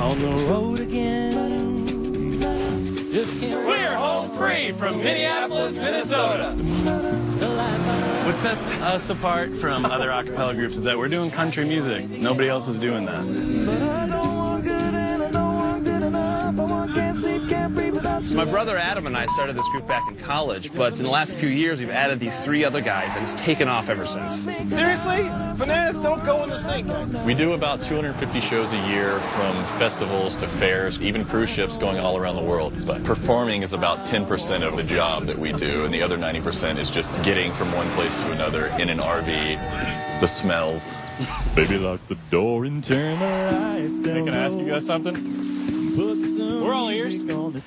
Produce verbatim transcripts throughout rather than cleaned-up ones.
on the road again. Just can't We're home free from Minneapolis, Minnesota. What sets us apart from other a cappella groups is that we're doing country music. Nobody else is doing that. But I don't want good and I don't want good enough. I want can't sleep, can't breathe without you. My brother Adam and I started this group back in college, but in the last few years we've added these three other guys, and it's taken off ever since. Seriously? Bananas don't go in the sink, guys. We do about two hundred fifty shows a year, from festivals to fairs, even cruise ships going all around the world. But performing is about ten percent of the job that we do, and the other ninety percent is just getting from one place to another in an R V, the smells. Baby, lock the door and turn the lights down. Hey, can I ask you guys something? We're all ears.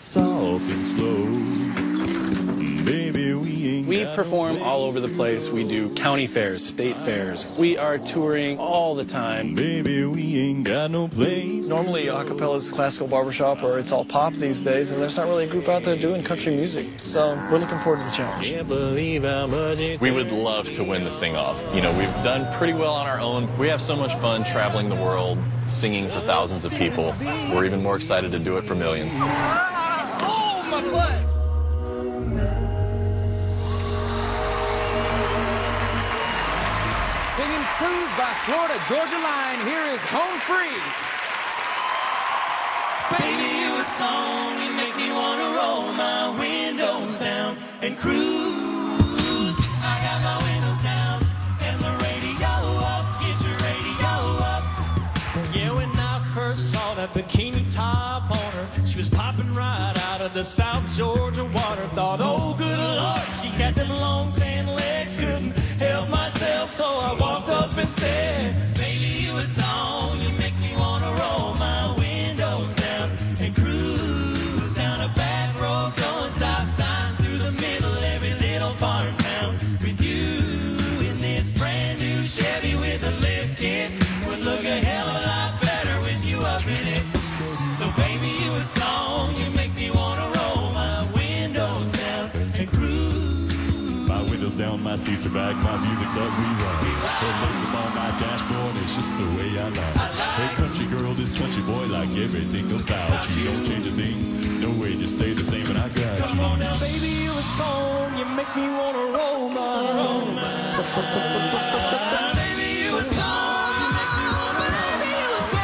Baby, we ain't We perform all over the place. We do county fairs, state fairs. We are touring all the time. Baby, we ain't got no place. Normally a cappella is classical barbershop, or it's all pop these days, and there's not really a group out there doing country music. So we're looking forward to the challenge. Can't believe how much it We would love to win the sing-off. You know, we've done pretty well on our own. We have so much fun traveling the world, singing for thousands of people. We're even more excited to do it for millions. Oh, my butt! Singing Cruise by Florida Georgia Line. Here is Home Free. Baby, you a song, you make me want to roll my windows down and cruise. I got my windows down and the radio up, get your radio up. Yeah, when I first saw that bikini top on her, she was popping right out of the South Georgia water. Thought, oh, good Lord, she got them long tan legs, couldn't help myself, so I walked up and said, baby, you a song, you make me want to roll my windows down and cruise down a back road, going stop signs through the middle, every little farm town. With you in this brand new Chevy with a lift kit, would look a hell of a lot better with you up in it. So baby, you a song, you make me want to roll my windows down and cruise. My windows down, my seats are back, my music's up, we rock. Her legs up on my dashboard, it's just the way I like. Hey country girl, this country boy, like everything about you. Don't change a thing, no way, just stay the same and I got you. Come on now, baby, you a song, you make me want to roll my, roll my. Baby, you a song, you make me want to roll my.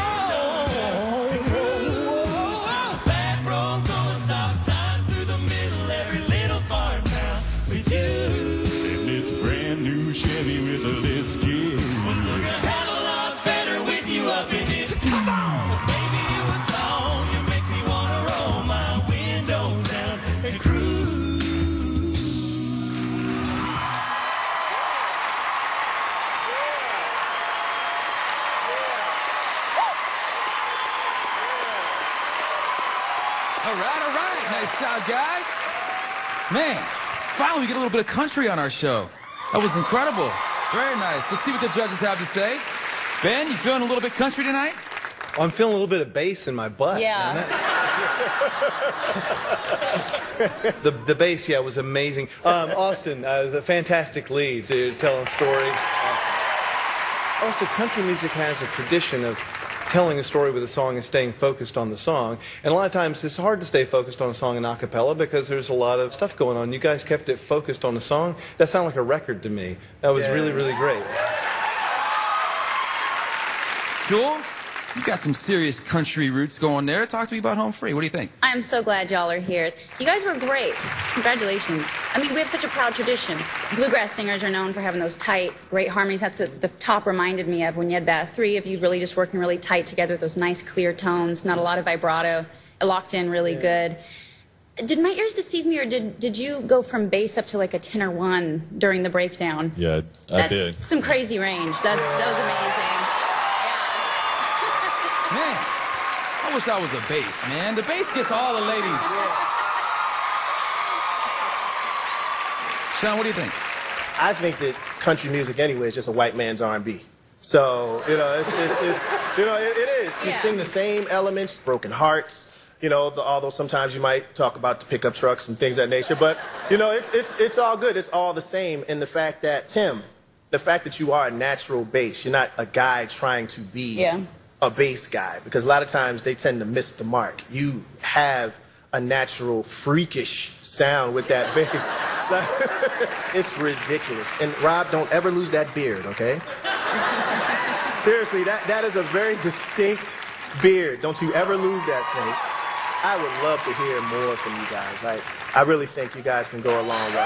Back road, going stop signs through the middle, every little farm town. With you In this brand new Chevy with a lift kit. would look a hell of a lot better with you up in it. Come on! So baby, you a song, you make me want to roll my windows down and cruise. All right, all right. Nice job, guys. Man, finally we get a little bit of country on our show. That was incredible. Very nice. Let's see what the judges have to say. Ben, you feeling a little bit country tonight? I'm feeling a little bit of bass in my butt. Yeah. The, the bass, yeah, was amazing. Um, Austin uh, was a fantastic lead to telling a story. Awesome. Also, country music has a tradition of telling a story with a song and staying focused on the song. And a lot of times it's hard to stay focused on a song in a cappella because there's a lot of stuff going on. You guys kept it focused on the song. That sounded like a record to me. That was Yeah. really, really great. Jewel, you got some serious country roots going there. Talk to me about Home Free. What do you think? I'm so glad y'all are here. You guys were great. Congratulations. I mean, we have such a proud tradition. Bluegrass singers are known for having those tight, great harmonies. That's what the top reminded me of when you had that three of you really just working really tight together with those nice, clear tones, not a lot of vibrato. It locked in really good. Did my ears deceive me, or did, did you go from bass up to like a tenor one during the breakdown? Yeah, I That's did. some crazy range. That's, that was amazing. Man, I wish I was a bass, man. The bass gets all the ladies. Sean, what do you think? I think that country music anyway is just a white man's R and B. So, you know, it's, it's, it's you know, it, it is. You Yeah. sing the same elements, broken hearts, you know, the, although sometimes you might talk about the pickup trucks and things of that nature, but, you know, it's, it's, it's all good. It's all the same. And the fact that, Tim, the fact that you are a natural bass, you're not a guy trying to be Yeah. a bass guy, because a lot of times they tend to miss the mark. You have a natural freakish sound with that bass. It's ridiculous. And Rob, don't ever lose that beard, okay? Seriously, that, that is a very distinct beard. Don't you ever lose that thing. I would love to hear more from you guys. Like, I really think you guys can go a long way.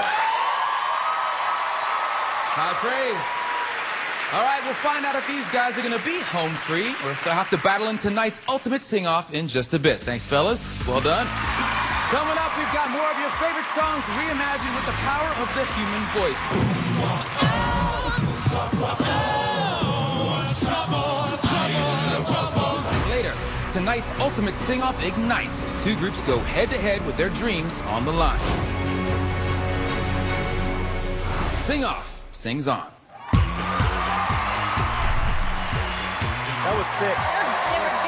High praise. All right, we'll find out if these guys are going to be home free or if they'll have to battle in tonight's ultimate sing-off in just a bit. Thanks, fellas. Well done. Coming up, we've got more of your favorite songs reimagined with the power of the human voice. Later, tonight's ultimate sing-off ignites as two groups go head-to-head with their dreams on the line. Sing-off sings on. That was sick. They were